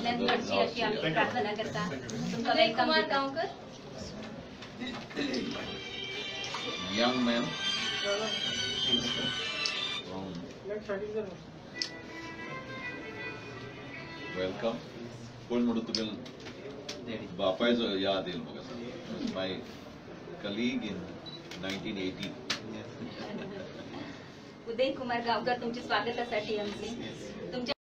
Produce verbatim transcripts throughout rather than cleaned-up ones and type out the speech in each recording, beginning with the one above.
सगळ्यांनी घडची अशी आम्ही प्रार्थना करता. तुमका welcome Gaonkar. Young man. Welcome. कोण म्हणून तुगे बापायचो याद येईल म्हाका sir. My colleague in nineteen eighty. Uday Kumar Gaonkar तुमच्या स्वागतासाठी आमची तुमच्या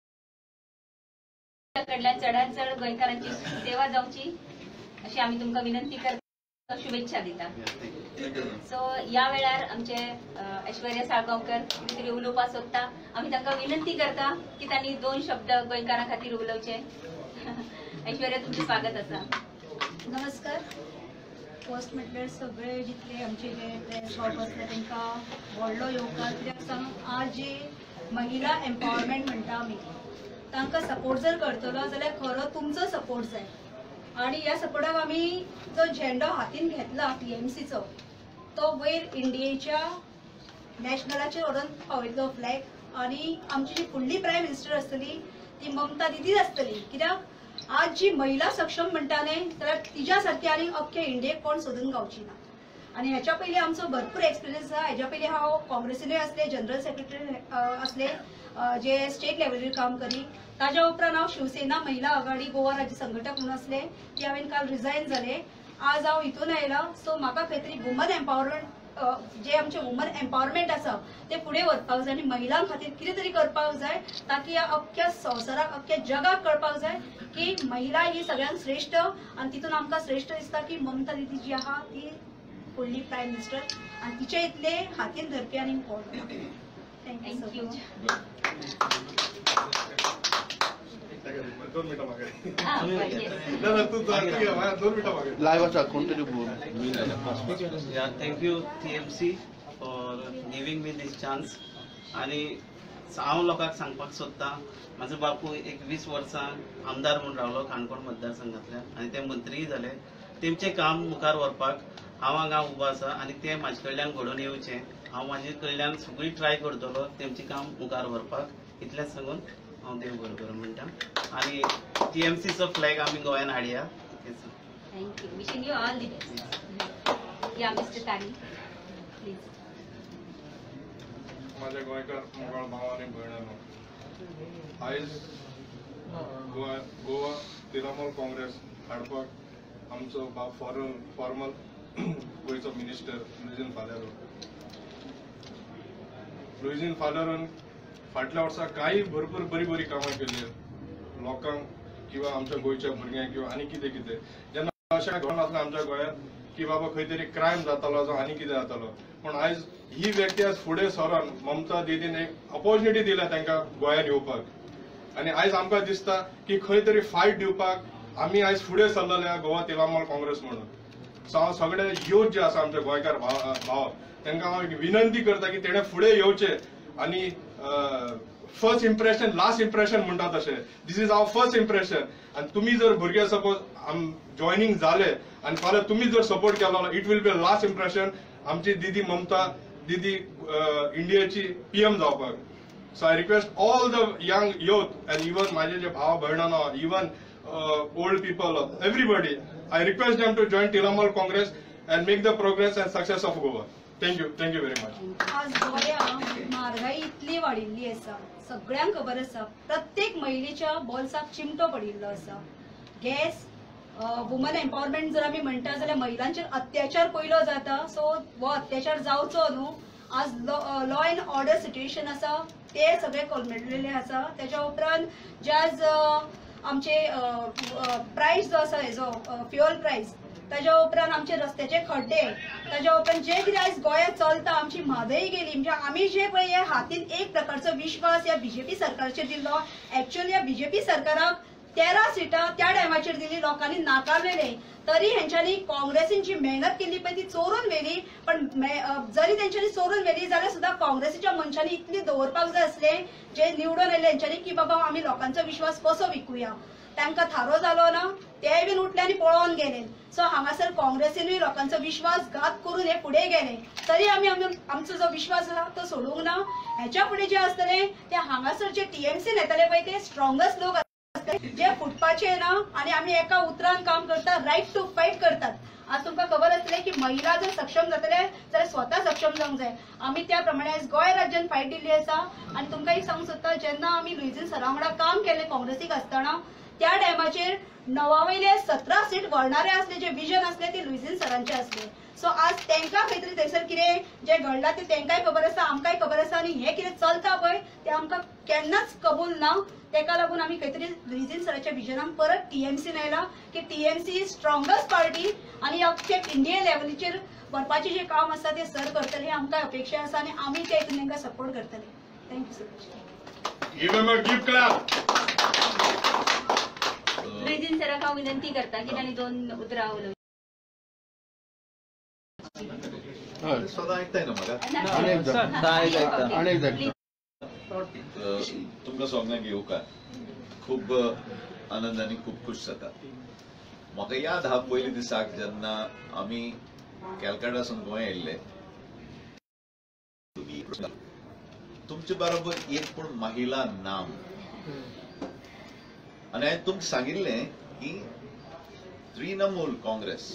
कडल्यान चढान चढ गोंयकारांची सेवा जावची अशी आम्ही तुमका विनंती करता, शुभेच्छा दिता. सो या वेळार आमचे ऐश्वर्या साळगांवकर कितें उलोवपाक सोदता. आम्ही तांकां विनंती करता की तांणी दोन शब्द गोंयकारां खातीर उलोवचे. ऐश्वर्या तुमचे स्वागत आसा. नमस्कार. फर्स्ट म्हटल्यार सगळे जितले आमचे जे शॉप आसले तांकां व्हडलो येवकार, कित्याक सांग आज जी महिला एम्पावरमेंट म्हणटा आमी तांकां सपोर्ट जर करतलो जाल्यार खरो तुमचो सपोर्ट जाय. आणि ह्या सपोर्टाक आमी जो झेंडो हातीन घेतला टीएमसीचो तो वयर इंडियेच्या नॅशनलाचेर व्हरून पावयतलो फ्लॅग. आणि आमची जी फुडली प्रायम मिनिस्टर आसतली ती ममता दीदीच आसतली. कित्याक आज जी महिला सक्षम म्हणटा न्हय जाल्यार तिच्या सारकी आनी अख्खे इंडियेक कोण सोदून गावची ना. आणि ह्याच्या पयलीं आमचो भरपूर एक्सपिरियन्स आसा. हेच्या पयलीं हांव काँग्रेसीनूय आसले, जनरल सेक्रेटरी आसले जे स्टेट लेवलीर काम करी. ताज्या उपरांत हांव शिवसेना महिला आघाडी गोवा राज्य संघटक म्हणून आसले, ती हांवें काल रिजायन जाले. आज हांव हितून आयला. सो म्हाका खंय तरी वुमन एम्पावरमेंट जे आमचे वुमन एम्पावरमेंट आसा ते फुडें व्हरपाक जाय आनी महिलां खातीर कितें तरी करपाक जाय ताकी ह्या अख्ख्या संवसाराक अख्ख्या जगाक कळपाक जाय की महिला ही सगळ्यांत श्रेष्ठ. आनी तितून आमकां श्रेष्ठ दिसता की ममता दीदी जी आहा ती फुडली प्रायम मिनिस्टर आनी तिचे इतले हातीन धरपी आनी कोण. थँक्यू. दोन मिनटं मागे लाइव अच्छा कंटिन्यू बोल. Yeah, thank you T M C for giving me this chance. आणि हांव लोकांक सांगपाक सोदता म्हाजो बापूय एक वीस वर्सां आमदार म्हणून रावलो काणकोण मतदारसंघांतल्यान आनी ते मंत्रीय जाले. तेमचें काम मुखार व्हरपाक हांव हांगा उबो आसा आनी ते म्हाजे कडल्यान घडोवन येवचें. हांव म्हाजे कडल्यान सगळी ट्राय करतलो तेमचें काम मुखार व्हरपाक. इतलेंच सांगून हांव देव बरो करूं म्हणटा. आनी टीएमसीचो फ्लॅग आमी गोंयान हाडया. Thank you. Wishing you all the best. या मिस्टर तारी प्लीज. माझ्या गोंयकार मोगाळ भाव आनी भयणांनो, आयज गोवा गोवा तिरामोल काँग्रेस हाडपाक आमचो बाब फॉरन फॉर्मल गोंयचो मिनिस्टर लुईजीन फालेरो. लुईजीन फालेरोन फाटल्या वर्सा काही भरपूर बरी बरी कामां केली लोकांक किंवा आमच्या गोंयच्या भुरग्यांक किंवा आनी कितें कितें. जेन्ना अशें घडोवन नासलें आमच्या गोंयांत की बाबा खंय तरी क्रायम जातालो जावं आनी कितें जातालो, पूण आयज ही व्यक्ती आज फुडें सरोन ममता दीदीन एक ऑपॉर्च्युनिटी दिल्या तांकां गोंयांत येवपाक. आनी आयज आमकां दिसता की खंय तरी फायट दिवपाक आमी आयज फुडें सरलेले गोवा तिरामोल काँग्रेस म्हणून. सो हांव सगळे यूथ जे आसा आमचे गोंयकार भाव तांकां हांव विनंती करता की तेणें फुडें येवचें. आनी फर्स्ट इम्प्रेशन लास्ट इम्प्रेशन म्हणटा तशें this is our first impression. आनी तुमी जर भुरगे सपोज जॉयनिंग जाले आनी फाल्यां तुमी जर सपोर्ट केलो it will be last impression आमची दीदी ममता दीदी इंडियाची पीएम जावपाक. So I request all the young youth and even माझे जे भाव भयणां even old people everybody I request them to join Trinamool Congress and make the progress and success of Goa. Thank you thank you very much. आज गोंयांत म्हारगाई इतली वाडिल्ली आसा, सगळ्यांक खबर आसा. प्रत्येक महिलेच्या बोल्साक चिमटो पडिल्लो आसा. गॅस वुमन एम्पावरमेंट जर आमी म्हणटा जाल्यार महिलांचेर अत्याचार पयलो जाता. सो हो अत्याचार जावचो न्हू. आज लॉ एंड ऑर्डर सिच्युएशन आसा ते सगळे कोलमडलेले आसा. तेच्या उपरांत जे आज आमचे प्रायस जो आसा हेजो फ्युअल प्रायस, ताज्या उपरांत आमचे रस्त्याचे खड्डे, ताज्या उपरांत जे कितें आयज गोंयांत चलता आमची म्हादय गेली. म्हणजे आमी जे पळय हे हातीन एक प्रकारचो विश्वास ह्या बीजेपी सरकाराचेर दिल्लो, एक्चुअली ह्या बीजेपी सरकाराक तेरा सिटां त्या टायमाचेर दिली, लोकांनी नाकारलेले. तरी हेंच्यांनी काँग्रेसीन जी मेहनत केली पळय ती चोरून व्हेली. पण जरी तेंच्यांनी चोरून व्हेली जाल्यार सुद्दां काँग्रेसीच्या मनशांनी इतली दवरपाक जाय आसले जे निवडून येयले हेंच्यांनी की बाबा आमी लोकांचो विश्वास कसो विकुया. तांकां थारो जालो ना, तेय बीन उठले आनी पळोवन गेले. सो हांगासर काँग्रेसीनूय लोकांचो विश्वासघात करून हे फुडें गेले. तरी आमी आमचो जो विश्वास आसा तो सोडूंक ना. हेच्या फुडें जे आसतले ते हांगासर जे टीएमसीन येतले पळय ते स्ट्रॉंगस्ट लोक लागतले जे फुटपाचे ना आणि आम्ही एका उतरान काम करतात, राईट टू फाईट करतात. आज तुमकां खबर आसतलें की महिला जर सक्षम जातले जाल्यार स्वता सक्षम जावंक जाय. आमी त्या प्रमाणे आयज गोंय राज्यान फायट दिल्ली आसा. आनी तुमकां एक सांगूंक सोदता, जेन्ना आमी लुईजीन सरा वांगडा काम केलें काँग्रेसीक आसतना त्या टायमाचेर णवावयले सतरा सीट वळणारे असले, जे विजन असले ते लुईजीन सरांचे असले. सो आज तांकां खंय तरी थंयसर कितें जें घडलां ते तांकांय खबर आसा, आमकांय खबर आसा, आनी हें कितें चलता पळय तें आमकां केन्नाच कबूल ना. तेका लागून आमी खंय तरी लुईजीन सराच्या विजनान परत टीएमसीन आयला की टीएमसी इज स्ट्रॉंगस्ट पार्टी आनी अख्खे इंडिया लेवलीचेर व्हरपाचें जें काम आसा तें सर करतले ही आमकां अपेक्षा आसा आनी आमी ते तांकां सपोर्ट करतले. Thank you so much. Give them a gift clap. Luizinho सराक हांव विनंती करता की तांणी दोन उतरां उलोवची. हय. स्वतः ऐकताय ना म्हाका आनी एकदा आनी एकदा तुमकां सगळ्यांक येवकार खूब आनंद आनी खूब खुश जाता. म्हाका याद आहा पयल्या दिसाक जेन्ना आमी कॅलकाटासून गोंय येयल्ले, तुमचे बरोबर एक पूण महिला नाम आनी हांवें तुमकां सांगिल्लें की Trinamool Congress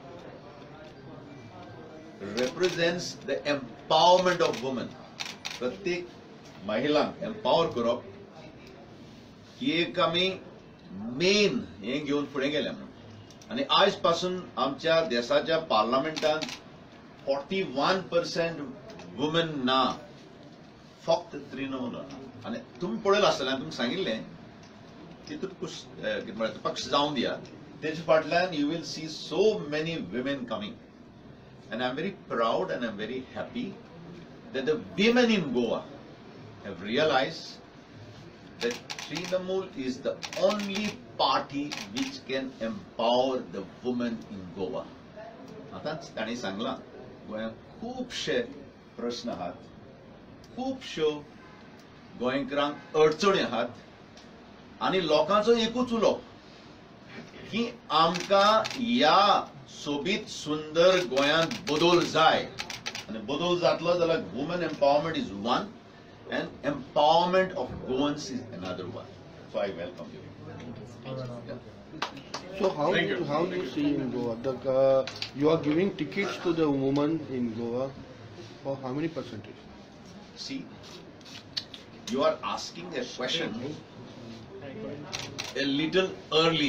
represents the empowerment of women. प्रत्येक महिलांक एम्पावर करप ही एक आमी मेन हें घेवन फुडें गेल्या म्हणून. आनी आयज पासून आमच्या देशाच्या पार्लमेंटांत फोर्टी वन पर्सेंट वुमन ना, फक्त तृणमूल. आनी तुमी पळयलां आसतलें, हांवें तुमकां सांगिल्लें तितूंत खुश कितें म्हळ्यार पक्ष जावं दिया, तेजे फाटल्यान you will see so many women coming. And I'm very proud and I'm very happy that the women in Goa have realized that Trinamool is the only party which can empower the women in Goa. आतांच तांणी सांगलां गोंयांत खुबशे प्रश्न आहात, खुबश्यो गोंयकारांक अडचणी आहात आनी लोकांचो एकूच उलो की आमकां ह्या सोबीत सुंदर गोंयांत बदल जाय. आनी बदल जातलो जाल्यार woman empowerment is one and empowerment of Goans is another one. So I welcome you. Yeah. So how Thank do, you. how do you see in Goa? The, uh, you are giving tickets to the women in Goa for how many percentage? See, you are asking a question a little early.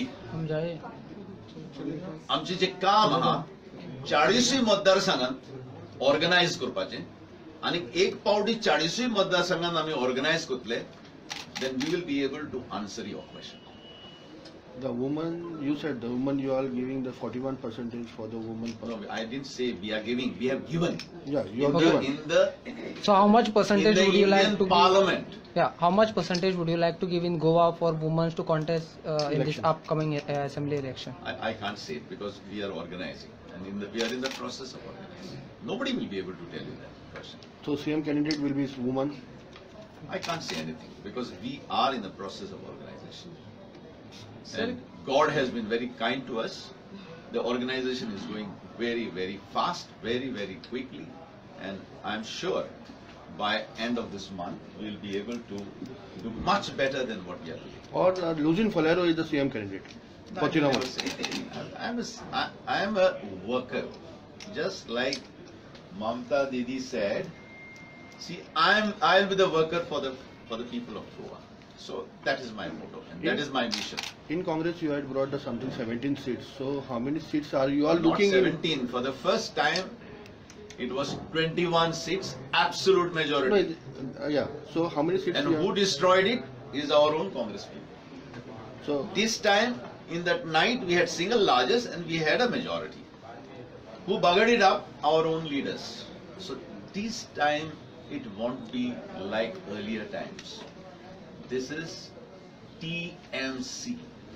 आमचे जे काम आहा चाळीसूय मतदारसंघात organise करपाचे आनी एक पावटी चाळीसूय मतदारसंघात आमी ऑर्गनायज करतले, then we will be able to answer your question. The woman, you said the woman you are giving the forty-one percentage for the woman. No, I didn't say we are giving, we have given. Yeah, you In are the, given. in the, So how much in percentage the would you like Indian to Parliament. give? Yeah, how much percentage would you like to give in Goa for women to contest uh, in this Election. upcoming uh, assembly election? I, I can't say it because we are organizing and in the, we are in the process of organizing. Nobody will be able to tell you that question. So C M candidate will be woman. I can't say anything because we are in the process of organization. And God has been very kind to us. The organization is going very, very fast, very, very quickly. And I'm sure by end of this month, we'll be able to do much better than what we are doing. Or uh, Luzin Falero is the C M candidate. No, For I can never Trinamool. say anything. I'm a, I, I'm a worker. Just like Mamta Didi said, see, I'm, I'll be the worker for the, for the people of Goa. So that is my motto and that is my mission. In Congress you had brought the something seventeen seats. So how many seats are you all Not looking in? seventeen. For the first time, it was twenty-one seats, absolute No, majority. it- uh, yeah. So how many seats And you who have? destroyed it is our own Congress people. So This time, in that night, we had single largest and we had a majority. Who buggered it up? Our own leaders. So this time, it won't be like earlier times. This is T M C.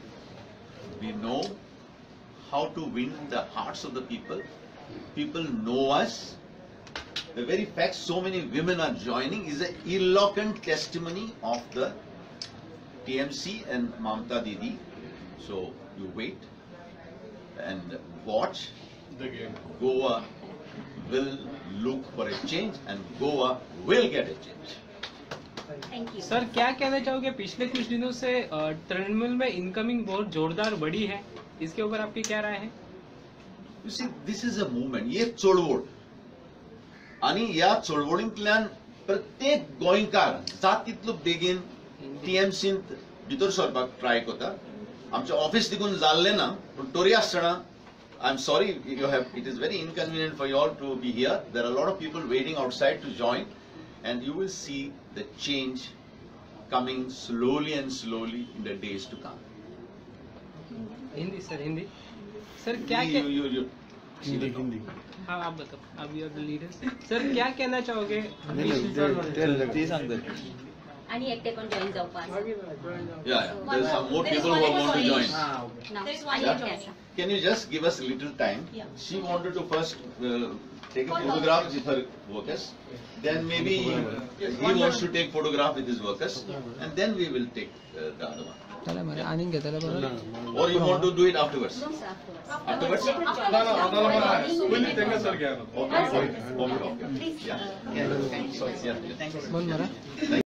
We know how to win the hearts of the people. People know us. The very fact so many women are joining is an eloquent testimony of the T M C and Mamta Didi. So you wait and watch. The game. Goa will look for a change and Goa will get a change. Thank you. Sir क्या कहना चाहोगे, पिछले कुछ दिनों से अ, तृणमूल में incoming बहुत जोरदार बढ़ी है, इसके ऊपर आपकी क्या राय है? You see this is a movement, ये चळवळ आणि या चळवळींतल्यान प्रत्येक गोंयकार जात तितलो बेगीन टीएमसींत भितर सरपाक ट्राय करता. आमचे ऑफिस देखून जाल्ले ना, पूण तरी आसतना I am sorry, you have it is very inconvenient for you all to be here. There are lot of people waiting outside to join, and you will see the change coming slowly and slowly in the days to come. Hindi sir, Hindi sir क्या You, कह- you, you, Hindi Hindi हाँ आप बताओ, आप you are the leader. Sir क्या कहना चाहोगे? नाही नाही ते- ते- ते सांगतात. आणि एकटे पण जॉईन जावपाक. yeah, yeah. There are some more people who want to join. ना, There is one आणि more एकटे joining. आसा. Can you just give us a little time? Yeah. She wanted to first uh, take a photograph with her workers. Then maybe he wants to take photograph with his workers, and then we will take uh, the other one. त्याला मरे आणि घेतलं बरोबर. Or you want to do it afterwards? No, sir, afterwards. Afterwards? Let her join. ना ना ना पहिले त्यांना सर घ्या ना. Okay, okay, okay, okay. Yeah. Yeah. Thank you. Sorry, yeah, yeah. बोल मरा.